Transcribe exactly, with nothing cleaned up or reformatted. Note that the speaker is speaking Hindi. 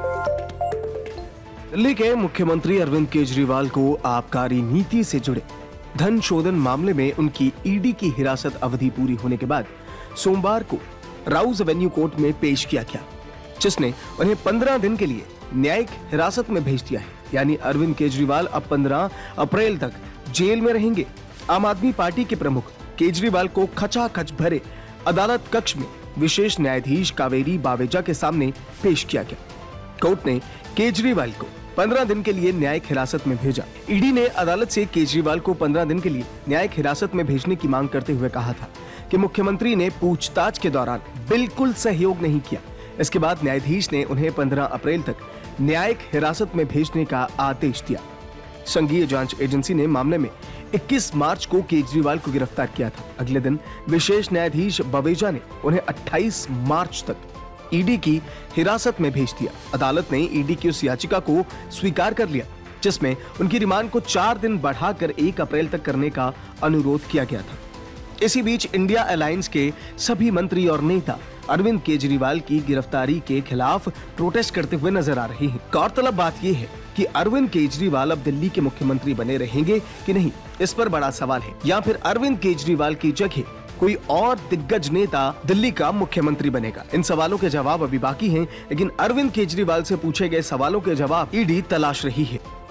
दिल्ली के मुख्यमंत्री अरविंद केजरीवाल को आबकारी नीति से जुड़े धन शोधन मामले में उनकी ईडी की हिरासत अवधि पूरी होने के बाद सोमवार को राउज एवेन्यू कोर्ट में पेश किया गया, जिसने उन्हें पंद्रह दिन के लिए न्यायिक हिरासत में भेज दिया है। यानी अरविंद केजरीवाल अब पंद्रह अप्रैल तक जेल में रहेंगे। आम आदमी पार्टी के प्रमुख केजरीवाल को खचाखच भरे अदालत कक्ष में विशेष न्यायाधीश कावेरी बावेजा के सामने पेश किया गया। कोर्ट ने केजरीवाल को पंद्रह दिन के लिए न्यायिक हिरासत में भेजा। ईडी ने अदालत से केजरीवाल को पंद्रह दिन के लिए न्यायिक हिरासत में भेजने की मांग करते हुए कहा था कि मुख्यमंत्री ने पूछताछ के दौरान बिल्कुल सहयोग नहीं किया। इसके बाद न्यायाधीश ने उन्हें पंद्रह अप्रैल तक न्यायिक हिरासत में भेजने का आदेश दिया। संघीय जांच एजेंसी ने मामले में इक्कीस मार्च को केजरीवाल को गिरफ्तार किया था। अगले दिन विशेष न्यायाधीश बवेजा ने उन्हें अट्ठाईस मार्च तक ईडी की हिरासत में भेज दिया। अदालत ने ईडी की उस याचिका को स्वीकार कर लिया जिसमें उनकी रिमांड को चार दिन बढ़ाकर एक अप्रैल तक करने का अनुरोध किया गया था। इसी बीच इंडिया अलायंस के सभी मंत्री और नेता अरविंद केजरीवाल की गिरफ्तारी के खिलाफ प्रोटेस्ट करते हुए नजर आ रहे हैं। गौरतलब बात यह है कि अरविंद केजरीवाल अब दिल्ली के मुख्यमंत्री बने रहेंगे कि नहीं, इस पर बड़ा सवाल है। या फिर अरविंद केजरीवाल की जगह कोई और दिग्गज नेता दिल्ली का मुख्यमंत्री बनेगा। इन सवालों के जवाब अभी बाकी हैं, लेकिन अरविंद केजरीवाल से पूछे गए सवालों के जवाब ईडी तलाश रही है।